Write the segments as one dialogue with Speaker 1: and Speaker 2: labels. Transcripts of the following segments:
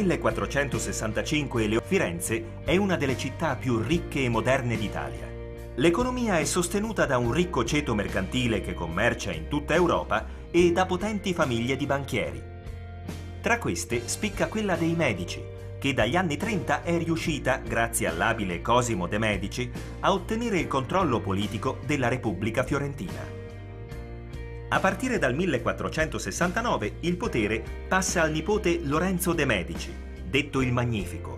Speaker 1: 1465 Firenze è una delle città più ricche e moderne d'Italia. L'economia è sostenuta da un ricco ceto mercantile che commercia in tutta Europa e da potenti famiglie di banchieri. Tra queste spicca quella dei Medici, che dagli anni 30 è riuscita, grazie all'abile Cosimo de' Medici, a ottenere il controllo politico della Repubblica Fiorentina. A partire dal 1469 il potere passa al nipote Lorenzo de' Medici, detto il Magnifico.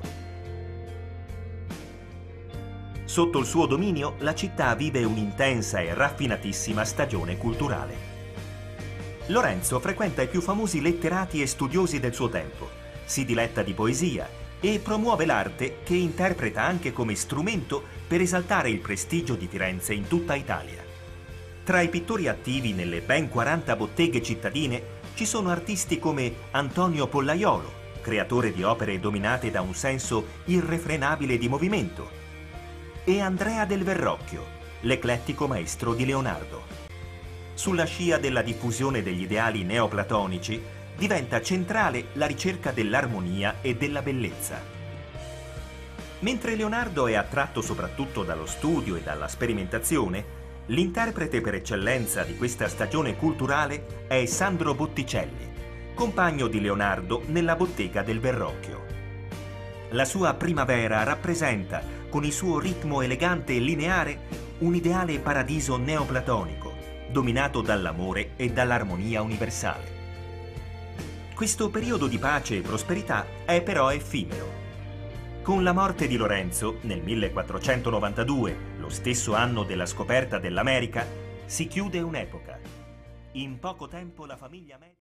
Speaker 1: Sotto il suo dominio la città vive un'intensa e raffinatissima stagione culturale. Lorenzo frequenta i più famosi letterati e studiosi del suo tempo, si diletta di poesia e promuove l'arte che interpreta anche come strumento per esaltare il prestigio di Firenze in tutta Italia. Tra i pittori attivi nelle ben 40 botteghe cittadine ci sono artisti come Antonio Pollaiolo, creatore di opere dominate da un senso irrefrenabile di movimento, e Andrea del Verrocchio, l'eclettico maestro di Leonardo. Sulla scia della diffusione degli ideali neoplatonici diventa centrale la ricerca dell'armonia e della bellezza. Mentre Leonardo è attratto soprattutto dallo studio e dalla sperimentazione, l'interprete per eccellenza di questa stagione culturale è Sandro Botticelli, compagno di Leonardo nella bottega del Verrocchio. La sua primavera rappresenta, con il suo ritmo elegante e lineare, un ideale paradiso neoplatonico, dominato dall'amore e dall'armonia universale. Questo periodo di pace e prosperità è però effimero. Con la morte di Lorenzo, nel 1492, lo stesso anno della scoperta dell'America, si chiude un'epoca. In poco tempo la famiglia